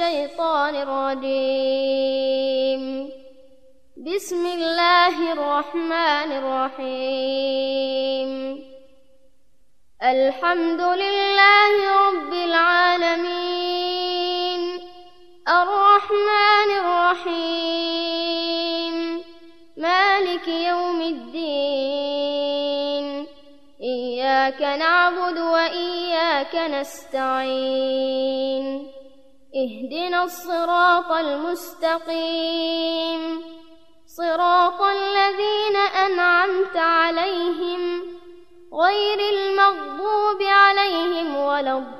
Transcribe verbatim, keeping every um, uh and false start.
الشيطان الرجيم. بسم الله الرحمن الرحيم. الحمد لله رب العالمين الرحمن الرحيم مالك يوم الدين. إياك نعبد وإياك نستعين. اهدنا الصراط المستقيم صراط الذين أنعمت عليهم غير المغضوب عليهم ولا الضالين.